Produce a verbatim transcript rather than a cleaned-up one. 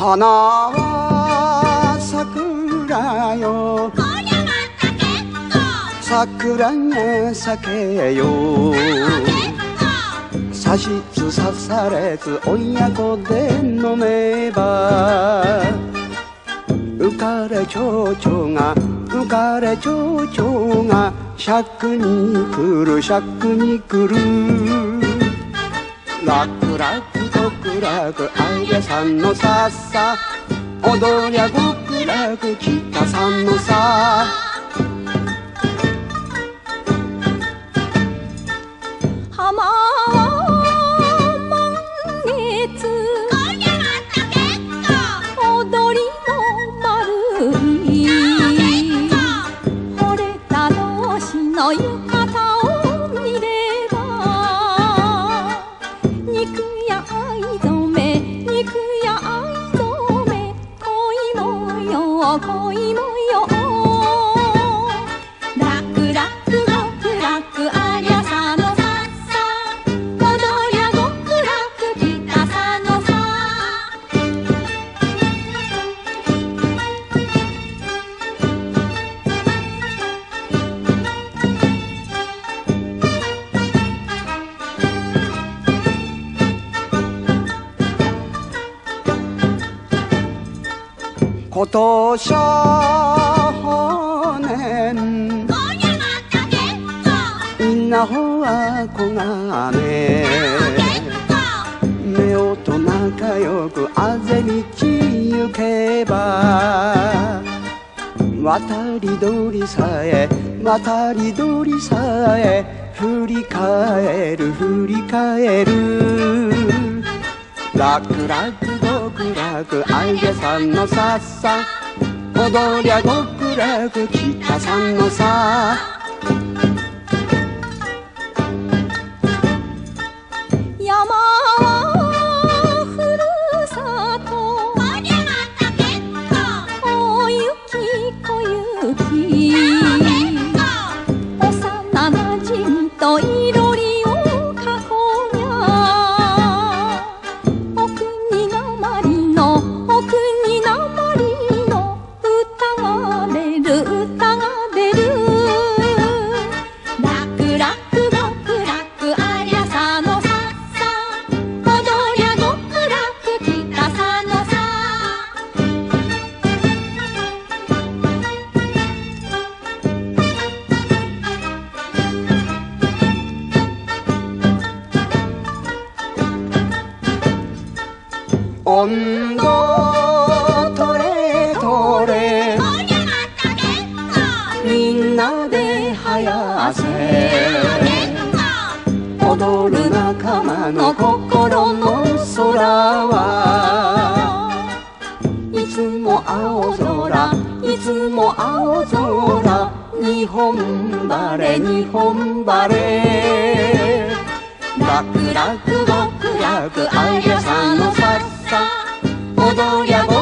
花は桜よ、 こりゃまた結構。 桜が咲けよ。さしつさされず親子で飲めば、浮かれ蝶々が浮かれ蝶々が尺に来る尺に来る。楽々極楽あやさんのさっさ、踊りゃ極楽北さんのさ。 浜は満月、こりゃまた結構。踊りも丸い、惚れた同士の浴衣を見れば、肉や藍染め肉や藍染め、恋模様恋模様。楽々極楽ありゃさのさっさ、踊りゃ極楽北さのさ。 今年は年、 こりゃまた結構。 みんなほはこがね、目と仲良くあぜ道行けば、渡り鳥さえ渡り鳥さえ振り返る振り返る。楽々極楽あやさんのさっさ、踊りゃ極楽北さんのさ。 山はふるさと、こりゃまた結構。お雪小雪、幼なじみといろりを囲みゃ、お国なまりのお国なまりの歌が出る歌が出る。楽々極楽ありゃさのさっさ、踊りゃ極楽北さのさ。 温度取れ取れ、 こりゃまた結構。 みんなではやせ、 結構。 踊る仲間の心の空はいつも青空いつも青空、日本晴れ日本晴れ。楽々極楽あやさんのさっさ、踊りゃ